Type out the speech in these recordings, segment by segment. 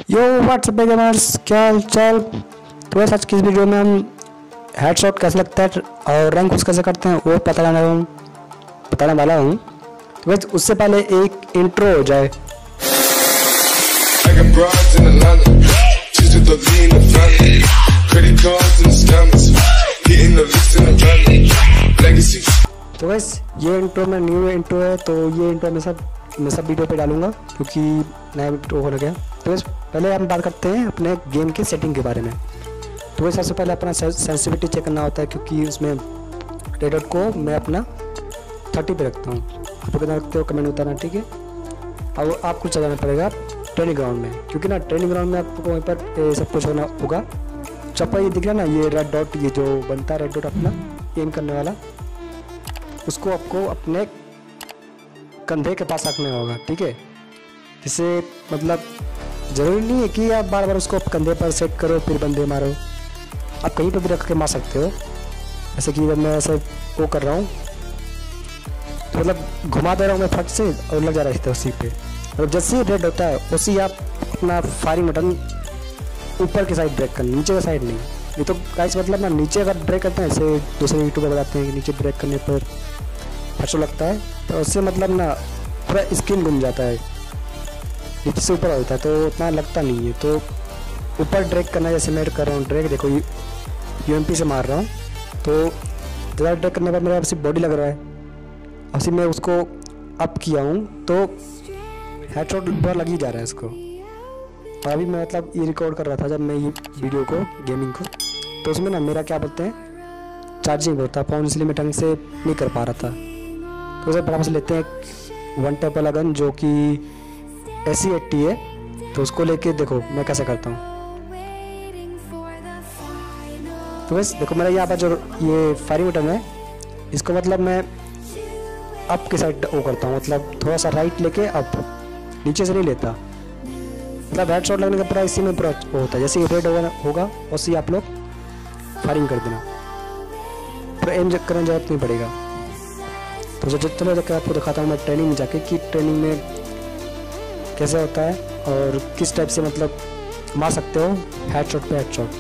यो WhatsApp gamers, क्या हाल चाल। तो वैसे आज की इस वीडियो में हम हेडशॉट कैसे लगता है और रैंक पुश कैसे करते हैं वो बताने वाला हूँ। तो वैसे उससे पहले एक इंट्रो हो जाए। तो वैसे ये इंट्रो में न्यू इंट्रो है, तो ये इंट्रो मैं सब वीडियो पे डालूंगा क्योंकि नया इंट्रो हो गया। तो वैसे पहले हम बात करते हैं अपने गेम की सेटिंग के बारे में। तो वैसे सबसे पहले अपना सेंसिटिविटी चेक करना होता है क्योंकि उसमें रेड डॉट को मैं अपना 30 पे रखता हूँ। आप कितना रखते हो कमेंट बताना, ठीक है। अब आपको चलाना पड़ेगा ट्रेनिंग ग्राउंड में, क्योंकि ना ट्रेनिंग ग्राउंड में आपको वहीं पर सब कुछ होना होगा। चप्पा ये दिख रहा है ना, ये रेड डॉट, ये जो बनता है रेड डॉट अपना एम करने वाला, उसको आपको अपने कंधे के पास रखना होगा, ठीक है। जिससे मतलब ज़रूरी नहीं है कि आप बार बार उसको कंधे पर सेट करो फिर बंदे मारो, आप कहीं पर भी रख के मार सकते हो। जैसे कि जब मैं ऐसे वो कर रहा हूँ तो मतलब घुमा दे रहा हूँ मैं फट से और लग जा रहा है उसी पे। और जैसे ही रेड होता है उसी आप अपना फायरिंग बटन ऊपर की साइड ड्रैग करना, नीचे का साइड नहीं। ये तो गाइस मतलब ना नीचे अगर ड्रैग करते हैं, जैसे दूसरे यूट्यूबर बताते हैं कि नीचे ड्रैग करने पर फटो लगता है, तो उससे मतलब ना पूरा स्किन घूम जाता है, नीचे से ऊपर होता है तो उतना लगता नहीं है। तो ऊपर ड्रैग करना, जैसे मैं कर रहा हूँ ड्रैग, देखो यूएमपी से मार रहा हूँ तो ज़्यादा ड्रैग करने पर मेरा सिर्फ बॉडी लग रहा है। अब सिर्फ मैं उसको अप किया हूँ तो हेडशॉट पूरा लग ही जा रहा है इसको। और अभी मैं मतलब ये रिकॉर्ड कर रहा था जब मैं ये वीडियो को गेमिंग को, तो उसमें ना मेरा क्या बोलते हैं चार्जिंग होता है फ़ोन, इसलिए मैं ढंग से नहीं कर पा रहा था। तो उसे बराबर से लेते हैं वन टैप वाला गन जो कि SC80 है, तो उसको लेके देखो मैं कैसे करता हूँ। तो बस देखो मेरा यहाँ पर जो ये फायरिंग बटन है, इसको मतलब मैं अप की साइड वो करता हूँ, मतलब थोड़ा सा राइट लेके अप, नीचे से नहीं लेता। मतलब हेड शॉट लगने का पूरा इसी में पूरा वो होता है। जैसे रेड होगा वैसे ही आप लोग फायरिंग कर देना, पूरा एम करने की जरूरत नहीं पड़ेगा। तो चलो जाकर आपको दिखाता हूँ मैं ट्रेनिंग में जाके कि ट्रेनिंग में कैसे होता है और किस टाइप से मतलब मार सकते हो हेडशॉट पे हेडशॉट।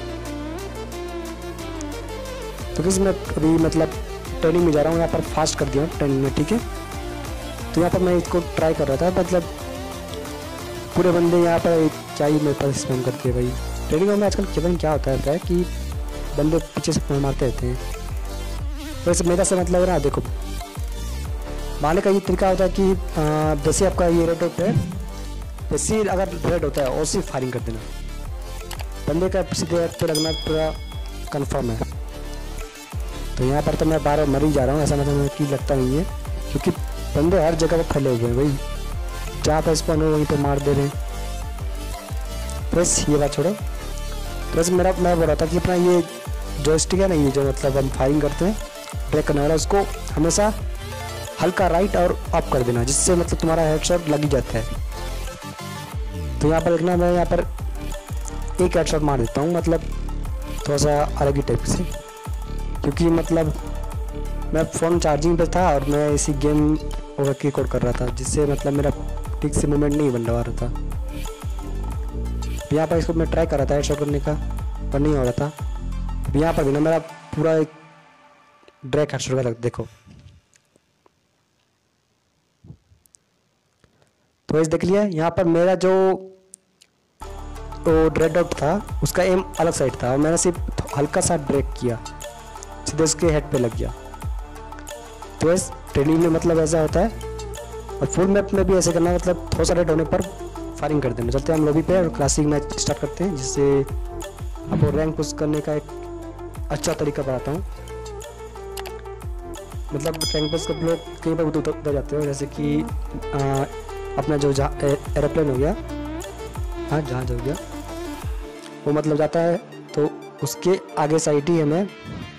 तो किस मैं अभी मतलब ट्रेनिंग में जा रहा हूँ, यहाँ पर फास्ट कर दिया ट्रेनिंग में, ठीक है। तो यहाँ पर मैं इसको ट्राई कर रहा था, मतलब पूरे बंदे यहाँ पर क्या ही मेरे पास स्पैम करते हैं भाई। ट्रेनिंग में आजकल केवल क्या होता है कि बंदे पीछे से मारते रहते हैं। वैसे मेरा से मतलब ना देखो मारने का ये तरीका होता है कि जैसे आपका ये रेड होता है, जैसे अगर रेड होता है वैसे फायरिंग कर देना, बंदे का सीधे पे लगना पूरा कंफर्म है। तो यहाँ पर तो मैं बार बार मर ही जा रहा हूँ, ऐसा मतलब कि लगता नहीं है क्योंकि बंदे हर जगह पर फैले हुए हैं भाई, जहाँ पर स्पॉन हो वहीं पर मार दे रहे हैं। बस ये बात छोड़ो। तो वैसे मैं बोल रहा था कि अपना ये जॉयस्टिक है ना, ये जो मतलब हम फायरिंग करते हैं ट्रैक करने वाला, उसको हमेशा हल्का राइट और अप कर देना, जिससे मतलब तुम्हारा हेडशॉट लग ही जाता है। तो यहाँ पर देखना मैं यहाँ पर एक हेडशॉट मार देता हूँ, मतलब थोड़ा सा अलग ही टाइप से, क्योंकि मतलब मैं फ़ोन चार्जिंग पे था और मैं इसी गेम रिकॉर्ड कर रहा था, जिससे मतलब मेरा ठीक से मूवमेंट नहीं बन रहा था। यहाँ पर इसको मैं ट्राई कर रहा था हेडशॉट करने का, पर नहीं हो रहा था। यहाँ पर भी ना मेरा पूरा एक ड्रैग हेडशॉट का देखो। तो वैसे देख लिया, यहाँ पर मेरा जो रेड डॉट था उसका एम अलग साइड था और मैंने सिर्फ हल्का सा ड्रैग किया, सीधे उसके हेड पे लग गया। तो वैसे ट्रेनिंग में मतलब ऐसा होता है, और फुल मैप में भी ऐसे करना, मतलब थोड़ा सा रेड होने पर फायरिंग कर देना। चलते हैं हम लॉबी पे और क्लासिक मैच स्टार्ट करते हैं, जिससे आपको रैंक पुश करने का एक अच्छा तरीका बताता हूँ। मतलब रैंक पुश कर लोग कहीं पर उतर जाते हो, जैसे कि अपना जो एरोप्लेन हो गया, हाँ जहाज हो गया, वो मतलब जाता है तो उसके आगे साइड ही हमें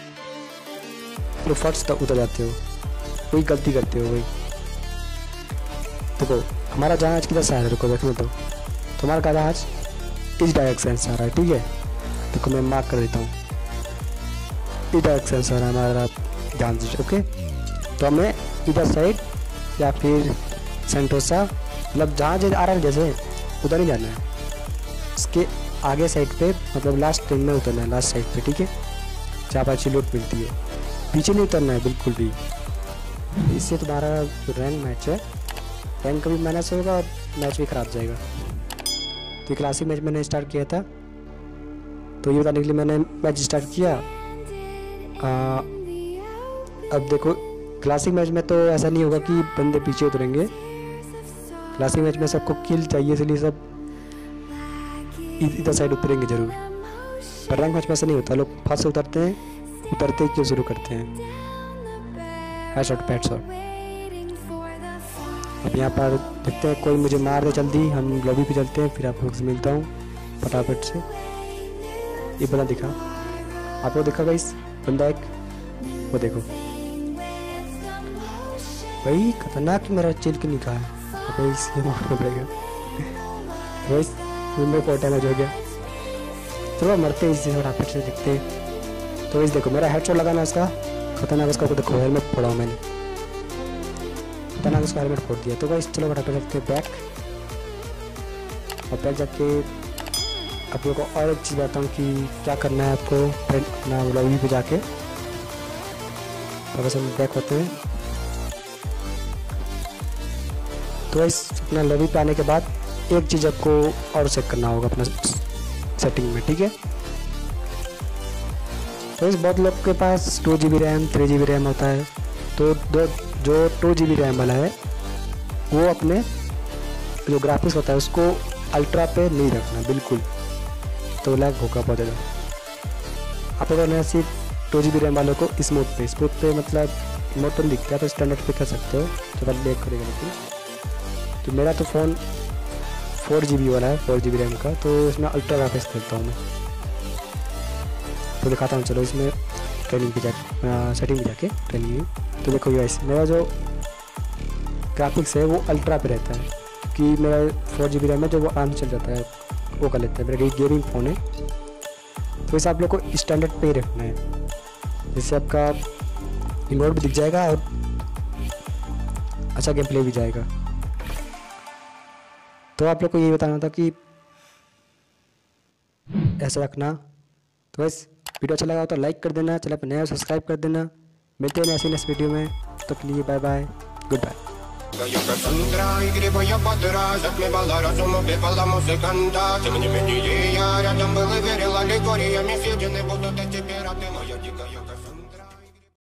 तो फर्स्ट तक उतर जाते हो, कोई गलती करते हो भाई। देखो हमारा जहाज किधर से आ रहा है, रुको देखने तो हमारा का जहाज इस डायरेक्शन से आ रहा है, ठीक है। देखो मैं मार्क कर देता हूँ, इस डायरेक्शन से आ रहा है हमारा जहाज, ओके। तो हमें इधर साइड या फिर सेंटोसा, मतलब जहाँ आ रहा है जैसे उधर ही जाना है, इसके आगे साइड पे, मतलब लास्ट ट्रेन में उतरना है, लास्ट साइड पे, ठीक है, जहाँ पर अच्छी लूट मिलती है। पीछे नहीं उतरना है बिल्कुल भी। इससे तुम्हारा जो रैंक मैच है, रैंक कभी माइनस होगा और मैच भी ख़राब जाएगा। तो क्लासिक मैच मैंने स्टार्ट किया था, तो ये बताने के लिए मैंने मैच स्टार्ट किया। अब देखो क्लासिक मैच में तो ऐसा नहीं होगा कि बंदे पीछे उतरेंगे। क्लासिक मैच में सबको किल चाहिए, इसलिए सब इधर साइड उतरेंगे जरूर। पर रैंक मैच में ऐसा नहीं होता, लोग फर्स्ट से उतरते हैं, उतरते ही क्यों शुरू करते हैं। हेडशॉट पैडशॉट। अब यहाँ पर देखते हैं कोई मुझे मार दे जल्दी, हम लॉबी पे चलते हैं, फिर आप लोग से मिलता हूँ फटाफट से। ये बंदा दिखा, आपको दिखा गाइस बंदा एक, वो देखो भाई खतरनाक मेरा चिल के निकाल है। इसलिए मारना पड़ेगा मेरे को डैमेज हो गया। चलो मरते हैं इससे फटाफट से, दिखते हैं। तो इस देखो मेरा हेडशॉट लगाना इसका खतरनाक, इसका देखो हेलमेट फोड़ा मैंने, खतरनाक उसका हेलमेट फोड़ दिया। तो गाइस चलो फटाफट चलते हैं बैक, और बैक जाके आप लोगों को और एक चीज़ बताऊँ कि क्या करना है आपको अपना लॉबी पे जाके। वापस हम बैक होते हैं। तो इस अपना लॉबी पे आने के बाद एक चीज़ आपको और चेक करना होगा अपना सेटिंग में, ठीक है। तो इस बहुत लोग के पास 2 GB रैम 3 GB रैम होता है, तो जो 2 GB रैम वाला है वो अपने जो ग्राफिक्स होता है उसको अल्ट्रा पे नहीं रखना बिल्कुल, तो लैग होगा बहुत ज़्यादा। आप अगर सिर्फ 2 GB रैम वालों को स्मूथ पे मतलब मोड तो दिखता है, तो स्टैंडर्ड पे कर सकते हो, तो पहले लैग करेगा। लेकिन तो मेरा तो फ़ोन 4 GB वाला है, 4 GB रैम का, तो इसमें अल्ट्रा ग्राफिक्स खेलता हूँ मैं। तो दिखाता हूँ, चलो इसमें ट्रेनिंग पे जाके सेटिंग पे जाके ट्रेनिंग में। तो देखो गाइस मेरा जो ग्राफिक्स है वो अल्ट्रा पे रहता है, क्योंकि मेरा 4 GB रैम है जो वो आराम से चल जाता है, वो कर लेता है। मेरा गेमिंग फ़ोन है, तो इसे आप लोग को स्टैंडर्ड पे ही रखना है, जिससे आपका इमोट भी दिख जाएगा और अच्छा गेम प्ले भी जाएगा। तो आप लोग को ये बताना था कि ऐसा रखना। तो बस वीडियो अच्छा लगा हो तो लाइक कर देना, चैनल पर नया सब्सक्राइब कर देना। मिलते हैं ऐसे नेक्स्ट वीडियो में, तो के लिए बाय बाय, गुड बाय। Я как с утра, игривая подра, затмевала разум, убивала музыканта. Тем не менее я рядом был и верил аллегориями, съедены будут эти пираты, моя дикая косуна.